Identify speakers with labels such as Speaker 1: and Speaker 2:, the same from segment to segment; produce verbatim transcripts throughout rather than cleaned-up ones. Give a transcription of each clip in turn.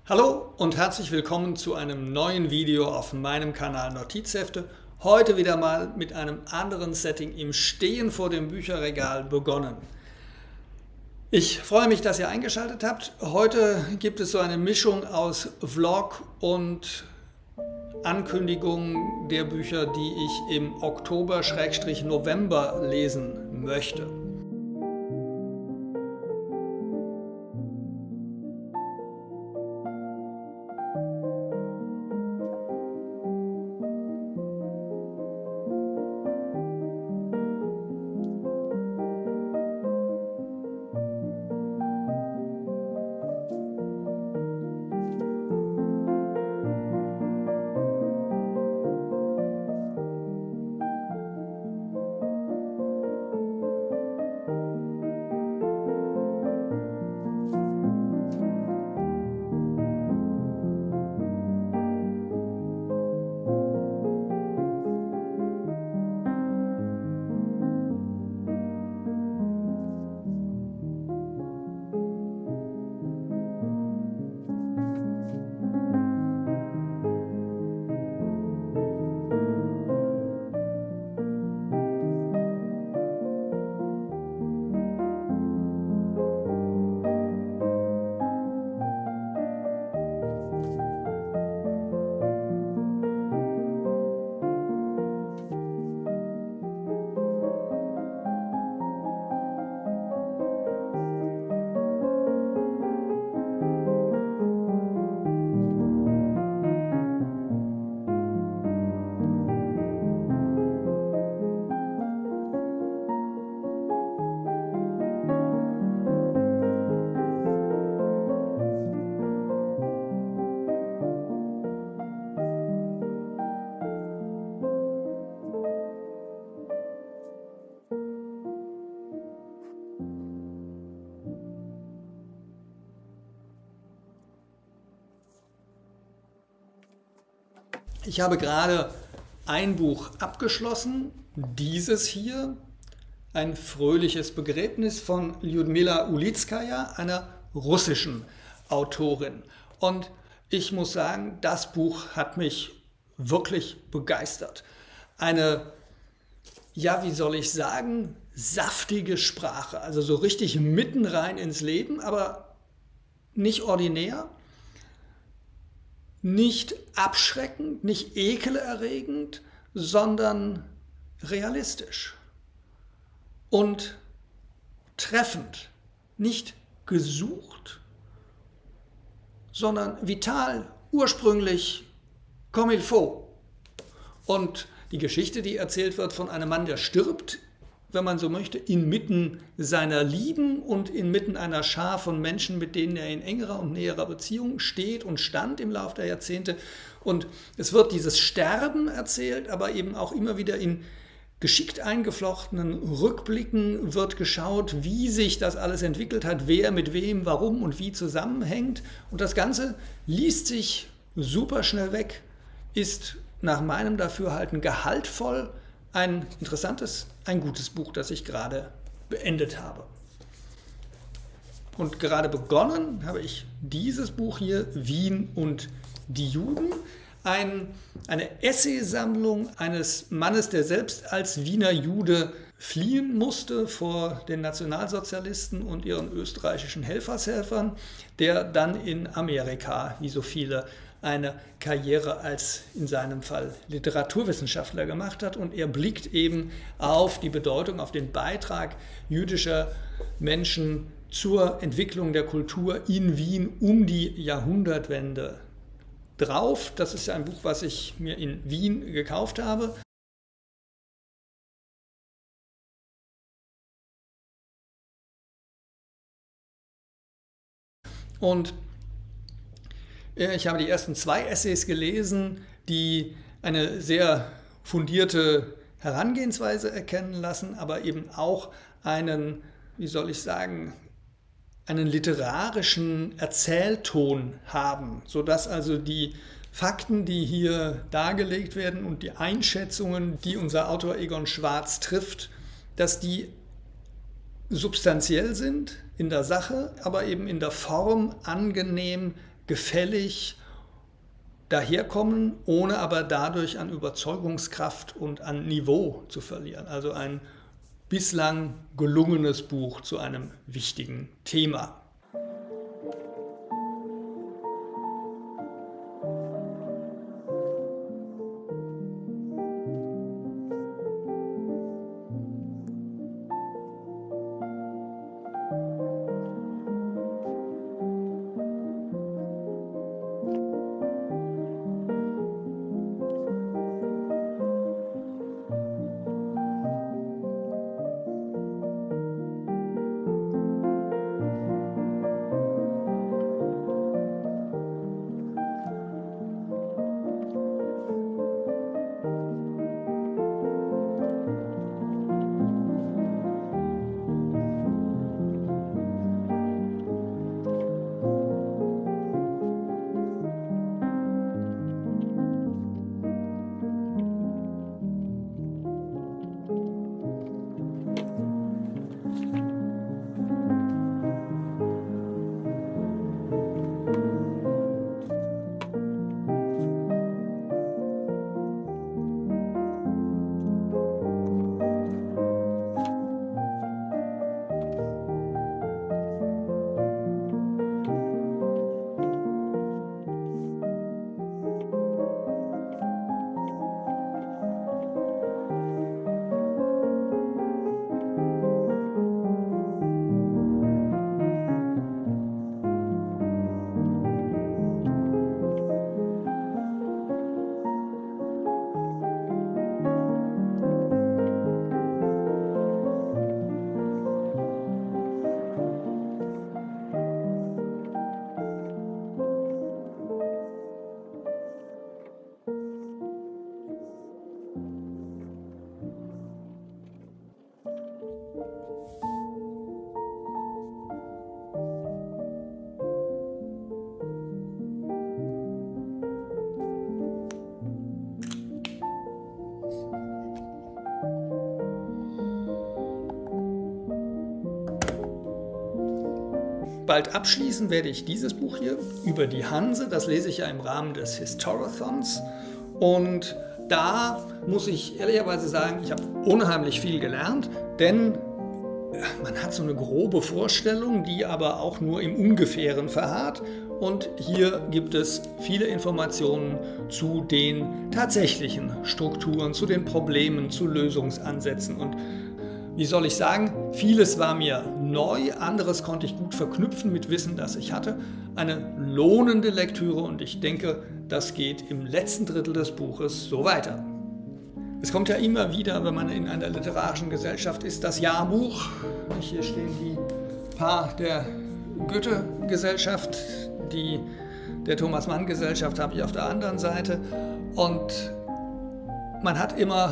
Speaker 1: Hallo und herzlich willkommen zu einem neuen Video auf meinem Kanal Notizhefte. Heute wieder mal mit einem anderen Setting im Stehen vor dem Bücherregal begonnen. Ich freue mich, dass ihr eingeschaltet habt. Heute gibt es so eine Mischung aus Vlog und Ankündigung der Bücher, die ich im Oktober-November lesen möchte. Ich habe gerade ein Buch abgeschlossen, dieses hier, ein fröhliches Begräbnis von Lyudmila Ulitskaja, einer russischen Autorin. Und ich muss sagen, das Buch hat mich wirklich begeistert. Eine, ja, wie soll ich sagen, saftige Sprache, also so richtig mitten rein ins Leben, aber nicht ordinär. Nicht abschreckend, nicht ekelerregend, sondern realistisch und treffend. Nicht gesucht, sondern vital, ursprünglich, comme il faut. Und die Geschichte, die erzählt wird von einem Mann, der stirbt, wenn man so möchte, inmitten seiner Lieben und inmitten einer Schar von Menschen, mit denen er in engerer und näherer Beziehung steht und stand im Laufe der Jahrzehnte. Und es wird dieses Sterben erzählt, aber eben auch immer wieder in geschickt eingeflochtenen Rückblicken wird geschaut, wie sich das alles entwickelt hat, wer mit wem, warum und wie zusammenhängt. Und das Ganze liest sich super schnell weg, ist nach meinem Dafürhalten gehaltvoll, ein interessantes, ein gutes Buch, das ich gerade beendet habe. Und gerade begonnen habe ich dieses Buch hier, Wien und die Juden, ein, eine Essaysammlung eines Mannes, der selbst als Wiener Jude fliehen musste vor den Nationalsozialisten und ihren österreichischen Helfershelfern, der dann in Amerika, wie so viele, eine Karriere als in seinem Fall Literaturwissenschaftler gemacht hat, und er blickt eben auf die Bedeutung, auf den Beitrag jüdischer Menschen zur Entwicklung der Kultur in Wien um die Jahrhundertwende drauf. Das ist ein Buch, was ich mir in Wien gekauft habe. Und ich habe die ersten zwei Essays gelesen, die eine sehr fundierte Herangehensweise erkennen lassen, aber eben auch einen, wie soll ich sagen, einen literarischen Erzählton haben, sodass also die Fakten, die hier dargelegt werden und die Einschätzungen, die unser Autor Egon Schwarz trifft, dass die substanziell sind in der Sache, aber eben in der Form angenehm gefällig daherkommen, ohne aber dadurch an Überzeugungskraft und an Niveau zu verlieren. Also ein bislang gelungenes Buch zu einem wichtigen Thema. Bald abschließen werde ich dieses Buch hier über die Hanse. Das lese ich ja im Rahmen des Historathons. Und da muss ich ehrlicherweise sagen, ich habe unheimlich viel gelernt, denn man hat so eine grobe Vorstellung, die aber auch nur im Ungefähren verharrt. Und hier gibt es viele Informationen zu den tatsächlichen Strukturen, zu den Problemen, zu Lösungsansätzen. Und wie soll ich sagen, vieles war mir neu, anderes konnte ich gut verknüpfen mit Wissen, das ich hatte. Eine lohnende Lektüre und ich denke, das geht im letzten Drittel des Buches so weiter. Es kommt ja immer wieder, wenn man in einer literarischen Gesellschaft ist, das Jahrbuch. Hier stehen die Paar der Goethe-Gesellschaft, die der Thomas-Mann-Gesellschaft habe ich auf der anderen Seite. Und man hat immer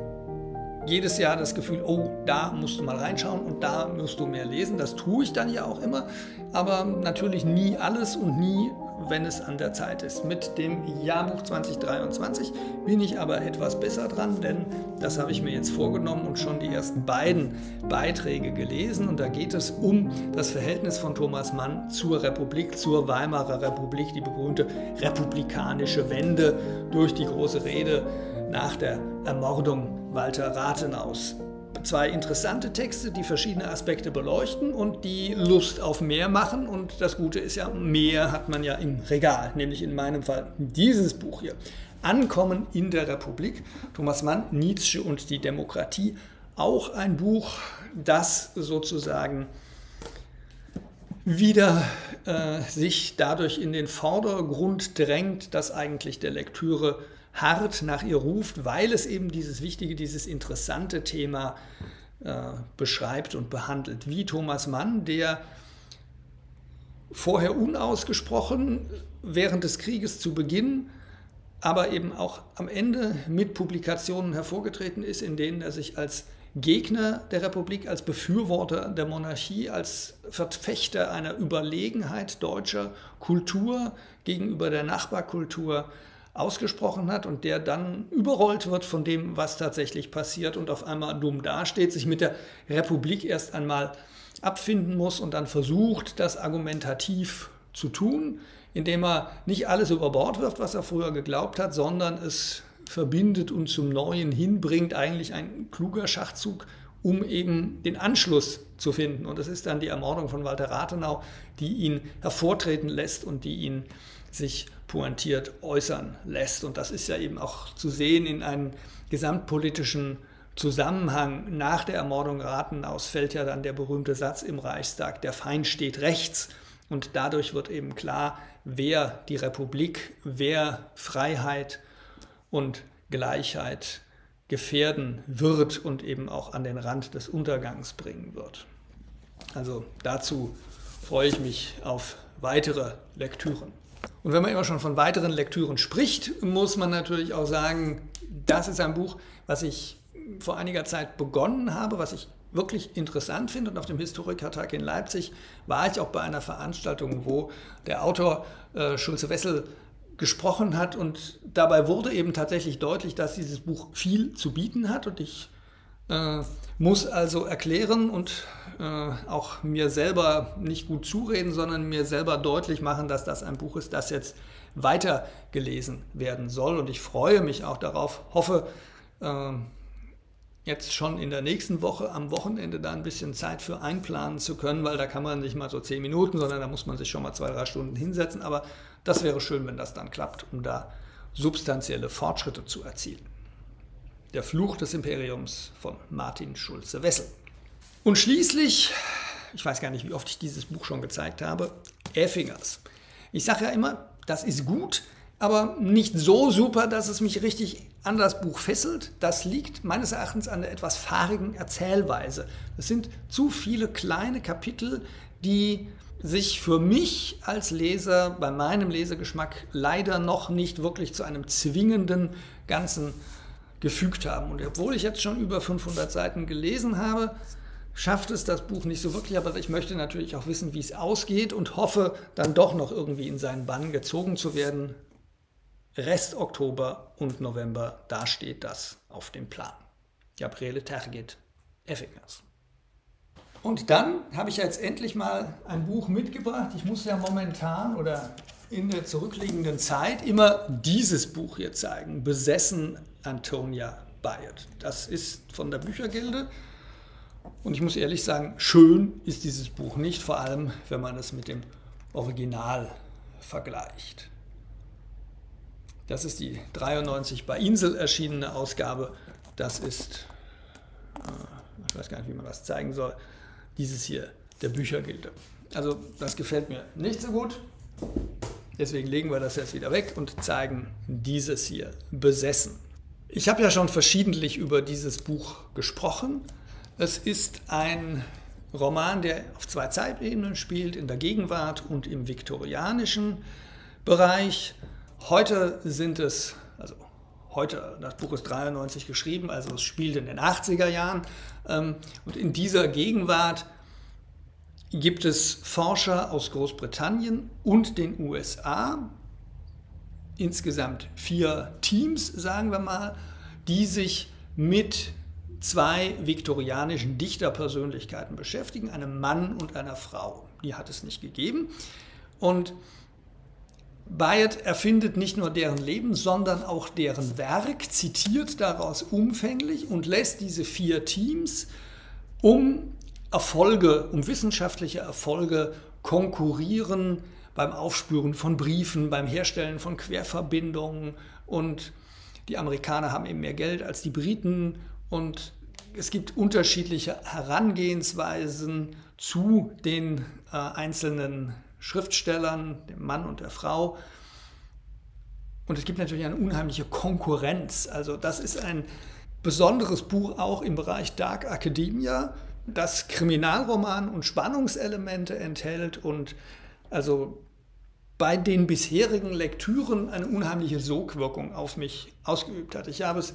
Speaker 1: jedes Jahr das Gefühl, oh, da musst du mal reinschauen und da musst du mehr lesen. Das tue ich dann ja auch immer, aber natürlich nie alles und nie, wenn es an der Zeit ist. Mit dem Jahrbuch zwanzig dreiundzwanzig bin ich aber etwas besser dran, denn das habe ich mir jetzt vorgenommen und schon die ersten beiden Beiträge gelesen. Und da geht es um das Verhältnis von Thomas Mann zur Republik, zur Weimarer Republik, die berühmte republikanische Wende durch die große Rede nach der Ermordung Walter Rathenaus. Zwei interessante Texte, die verschiedene Aspekte beleuchten und die Lust auf mehr machen. Und das Gute ist ja, mehr hat man ja im Regal, nämlich in meinem Fall dieses Buch hier. Ankommen in der Republik, Thomas Mann, Nietzsche und die Demokratie. Auch ein Buch, das sozusagen wieder äh, sich dadurch in den Vordergrund drängt, dass eigentlich der Lektüre hart nach ihr ruft, weil es eben dieses wichtige, dieses interessante Thema äh, beschreibt und behandelt. Wie Thomas Mann, der vorher unausgesprochen während des Krieges zu Beginn, aber eben auch am Ende mit Publikationen hervorgetreten ist, in denen er sich als Gegner der Republik, als Befürworter der Monarchie, als Verfechter einer Überlegenheit deutscher Kultur gegenüber der Nachbarkultur ausgesprochen hat und der dann überrollt wird von dem, was tatsächlich passiert und auf einmal dumm dasteht, sich mit der Republik erst einmal abfinden muss und dann versucht, das argumentativ zu tun, indem er nicht alles über Bord wirft, was er früher geglaubt hat, sondern es verbindet und zum Neuen hinbringt, eigentlich ein kluger Schachzug, um eben den Anschluss zu finden. Und das ist dann die Ermordung von Walter Rathenau, die ihn hervortreten lässt und die ihn sich pointiert äußern lässt. Und das ist ja eben auch zu sehen in einem gesamtpolitischen Zusammenhang. Nach der Ermordung Rathenaus fällt ja dann der berühmte Satz im Reichstag, der Feind steht rechts. Und dadurch wird eben klar, wer die Republik, wer Freiheit und Gleichheit gefährden wird und eben auch an den Rand des Untergangs bringen wird. Also dazu freue ich mich auf weitere Lektüren. Und wenn man immer schon von weiteren Lektüren spricht, muss man natürlich auch sagen, das ist ein Buch, was ich vor einiger Zeit begonnen habe, was ich wirklich interessant finde. Und auf dem Historikertag in Leipzig war ich auch bei einer Veranstaltung, wo der Autor äh, Schulze-Wessel gesprochen hat. Und dabei wurde eben tatsächlich deutlich, dass dieses Buch viel zu bieten hat. Und ich äh, muss also erklären und äh, auch mir selber nicht gut zureden, sondern mir selber deutlich machen, dass das ein Buch ist, das jetzt weitergelesen werden soll. Und ich freue mich auch darauf, hoffe, äh, jetzt schon in der nächsten Woche am Wochenende da ein bisschen Zeit für einplanen zu können, weil da kann man nicht mal so zehn Minuten, sondern da muss man sich schon mal zwei, drei Stunden hinsetzen. Aber das wäre schön, wenn das dann klappt, um da substanzielle Fortschritte zu erzielen. Der Fluch des Imperiums von Martin Schulze-Wessel. Und schließlich, ich weiß gar nicht, wie oft ich dieses Buch schon gezeigt habe, Effinger's. Ich sage ja immer, das ist gut, aber nicht so super, dass es mich richtig an das Buch fesselt. Das liegt meines Erachtens an der etwas fahrigen Erzählweise. Es sind zu viele kleine Kapitel, die sich für mich als Leser bei meinem Lesegeschmack leider noch nicht wirklich zu einem zwingenden Ganzen gefügt haben. Und obwohl ich jetzt schon über fünfhundert Seiten gelesen habe, schafft es das Buch nicht so wirklich, aber ich möchte natürlich auch wissen, wie es ausgeht und hoffe, dann doch noch irgendwie in seinen Bann gezogen zu werden. Rest Oktober und November, da steht das auf dem Plan. Gabriele Tergit, Effinger's. Und dann habe ich jetzt endlich mal ein Buch mitgebracht. Ich muss ja momentan oder in der zurückliegenden Zeit immer dieses Buch hier zeigen. Besessen, Antonia Bayard. Das ist von der Büchergilde. Und ich muss ehrlich sagen, schön ist dieses Buch nicht, vor allem wenn man es mit dem Original vergleicht. Das ist die dreiundneunzig bei Insel erschienene Ausgabe. Das ist, ich weiß gar nicht, wie man das zeigen soll, dieses hier, der Büchergilde. Also das gefällt mir nicht so gut. Deswegen legen wir das jetzt wieder weg und zeigen dieses hier, Besessen. Ich habe ja schon verschiedentlich über dieses Buch gesprochen. Es ist ein Roman, der auf zwei Zeitebenen spielt, in der Gegenwart und im viktorianischen Bereich. Heute sind es, also heute, das Buch ist dreiundneunzig geschrieben, also es spielt in den achtziger Jahren. Und in dieser Gegenwart gibt es Forscher aus Großbritannien und den U S A, insgesamt vier Teams, sagen wir mal, die sich mit zwei viktorianischen Dichterpersönlichkeiten beschäftigen, einem Mann und einer Frau. Die hat es nicht gegeben. Und Bayard erfindet nicht nur deren Leben, sondern auch deren Werk, zitiert daraus umfänglich und lässt diese vier Teams um Erfolge, um wissenschaftliche Erfolge konkurrieren beim Aufspüren von Briefen, beim Herstellen von Querverbindungen. Und die Amerikaner haben eben mehr Geld als die Briten und es gibt unterschiedliche Herangehensweisen zu den äh, einzelnen Schriftstellern, dem Mann und der Frau. Und es gibt natürlich eine unheimliche Konkurrenz. Also das ist ein besonderes Buch auch im Bereich Dark Academia, das Kriminalroman und Spannungselemente enthält und also bei den bisherigen Lektüren eine unheimliche Sogwirkung auf mich ausgeübt hat. Ich habe es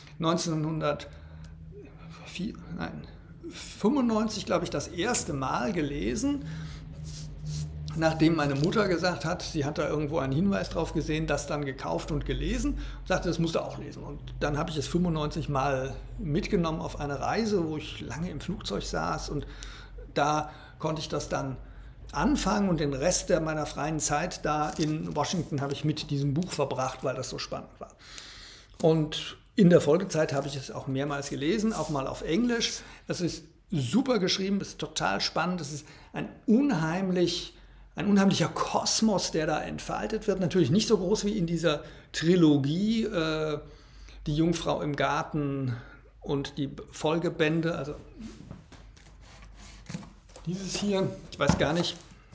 Speaker 1: neunzehnhundertfünfundneunzig, glaube ich, das erste Mal gelesen, nachdem meine Mutter gesagt hat, sie hat da irgendwo einen Hinweis drauf gesehen, das dann gekauft und gelesen und sagte, das musst du auch lesen. Und dann habe ich es fünfundneunzig Mal mitgenommen auf eine Reise, wo ich lange im Flugzeug saß und da konnte ich das dann Anfang und den Rest der meiner freien Zeit da in Washington habe ich mit diesem Buch verbracht, weil das so spannend war. Und in der Folgezeit habe ich es auch mehrmals gelesen, auch mal auf Englisch. Es ist super geschrieben, es ist total spannend, es ist ein unheimlich, ein unheimlicher Kosmos, der da entfaltet wird. Natürlich nicht so groß wie in dieser Trilogie, äh, Die Jungfrau im Garten und die Folgebände, also dieses hier, ich weiß gar nicht,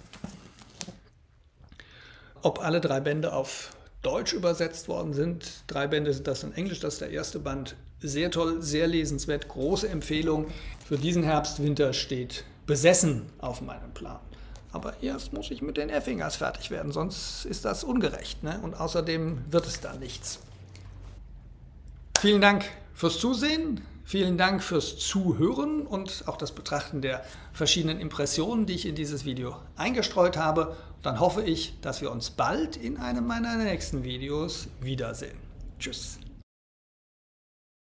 Speaker 1: ob alle drei Bände auf Deutsch übersetzt worden sind. Drei Bände sind das in Englisch, das ist der erste Band. Sehr toll, sehr lesenswert, große Empfehlung. Für diesen Herbst, Winter steht Besessen auf meinem Plan. Aber erst muss ich mit den Effingers fertig werden, sonst ist das ungerecht, ne? Und außerdem wird es da nichts. Vielen Dank fürs Zusehen, vielen Dank fürs Zuhören und auch das Betrachten der verschiedenen Impressionen, die ich in dieses Video eingestreut habe. Dann hoffe ich, dass wir uns bald in einem meiner nächsten Videos wiedersehen. Tschüss.